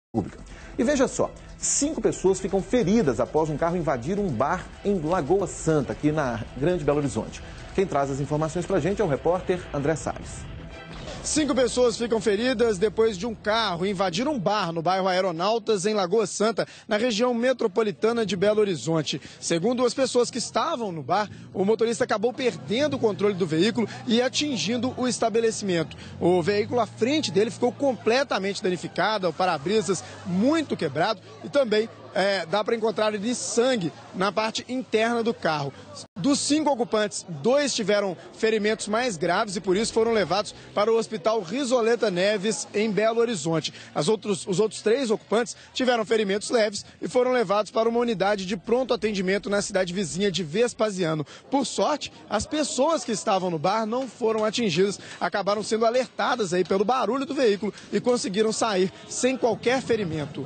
Pública. E veja só, 5 pessoas ficam feridas após um carro invadir um bar em Lagoa Santa, aqui na Grande Belo Horizonte. Quem traz as informações pra gente é o repórter André Salles. 5 pessoas ficam feridas depois de um carro invadir um bar no bairro Aeronautas, em Lagoa Santa, na região metropolitana de Belo Horizonte. Segundo as pessoas que estavam no bar, o motorista acabou perdendo o controle do veículo e atingindo o estabelecimento. O veículo à frente dele ficou completamente danificado, o para-brisas muito quebrado e também dá para encontrar ali sangue na parte interna do carro. Dos 5 ocupantes, 2 tiveram ferimentos mais graves e por isso foram levados para o Hospital Rizoleta Neves, em Belo Horizonte. Os outros 3 ocupantes tiveram ferimentos leves e foram levados para uma unidade de pronto atendimento na cidade vizinha de Vespasiano. Por sorte, as pessoas que estavam no bar não foram atingidas, acabaram sendo alertadas aí pelo barulho do veículo e conseguiram sair sem qualquer ferimento.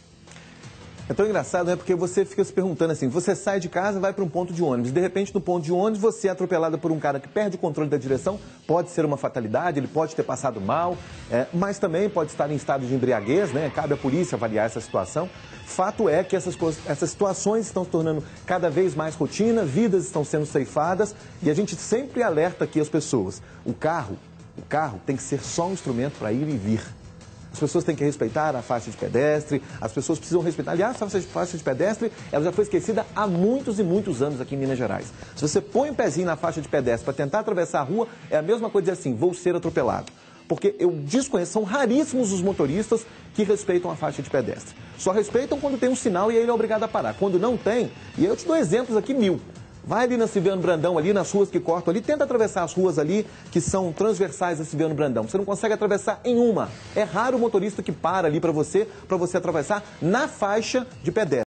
É tão engraçado, né? Porque você fica se perguntando assim, você sai de casa e vai para um ponto de ônibus. De repente, no ponto de ônibus, você é atropelado por um cara que perde o controle da direção. Pode ser uma fatalidade, ele pode ter passado mal, mas também pode estar em estado de embriaguez, né? Cabe à polícia avaliar essa situação. Fato é que essas situações estão se tornando cada vez mais rotina, vidas estão sendo ceifadas e a gente sempre alerta aqui as pessoas. O carro tem que ser só um instrumento para ir e vir. As pessoas têm que respeitar a faixa de pedestre, as pessoas precisam respeitar. Aliás, a faixa de pedestre ela já foi esquecida há muitos e muitos anos aqui em Minas Gerais. Se você põe um pezinho na faixa de pedestre para tentar atravessar a rua, é a mesma coisa dizer assim, vou ser atropelado. Porque eu desconheço, são raríssimos os motoristas que respeitam a faixa de pedestre. Só respeitam quando tem um sinal e aí ele é obrigado a parar. Quando não tem, e eu te dou exemplos aqui 1000. Vai ali na Silviano Brandão, ali nas ruas que cortam ali, tenta atravessar as ruas ali que são transversais a Silviano Brandão. Você não consegue atravessar em uma. É raro o motorista que para ali para você atravessar na faixa de pedestre.